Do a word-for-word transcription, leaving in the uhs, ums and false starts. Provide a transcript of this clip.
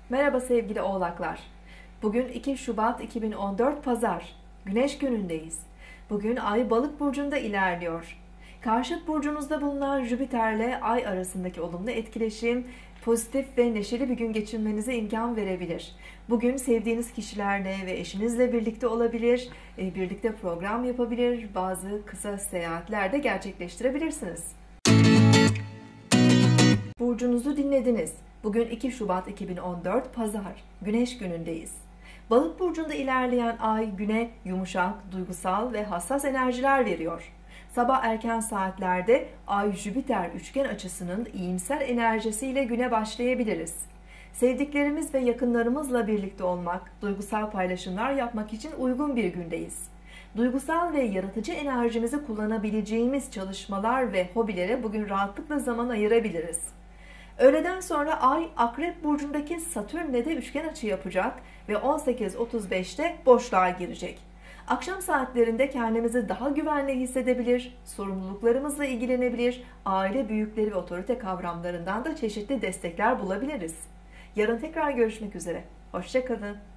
Merhaba sevgili oğlaklar. Bugün iki Şubat iki bin on dört Pazar. Güneş günündeyiz. Bugün Ay Balık burcunda ilerliyor. Karşıt burcunuzda bulunan Jüpiter'le Ay arasındaki olumlu etkileşim pozitif ve neşeli bir gün geçirmenize imkan verebilir. Bugün sevdiğiniz kişilerle ve eşinizle birlikte olabilir, birlikte program yapabilir, bazı kısa seyahatler de gerçekleştirebilirsiniz. Burcunuzu dinlediniz. Bugün iki Şubat iki bin on dört Pazar. Güneş günündeyiz. Balık burcunda ilerleyen Ay güne yumuşak, duygusal ve hassas enerjiler veriyor. Sabah erken saatlerde Ay-Jüpiter üçgen açısının iyimser enerjisiyle güne başlayabiliriz. Sevdiklerimiz ve yakınlarımızla birlikte olmak, duygusal paylaşımlar yapmak için uygun bir gündeyiz. Duygusal ve yaratıcı enerjimizi kullanabileceğimiz çalışmalar ve hobilere bugün rahatlıkla zaman ayırabiliriz. Öğleden sonra Ay Akrep burcundaki Satürn'le de üçgen açı yapacak ve on sekiz otuz beşte boşluğa girecek. Akşam saatlerinde kendimizi daha güvenli hissedebilir, sorumluluklarımızla ilgilenebilir, aile büyükleri ve otorite kavramlarından da çeşitli destekler bulabiliriz. Yarın tekrar görüşmek üzere. Hoşça kalın.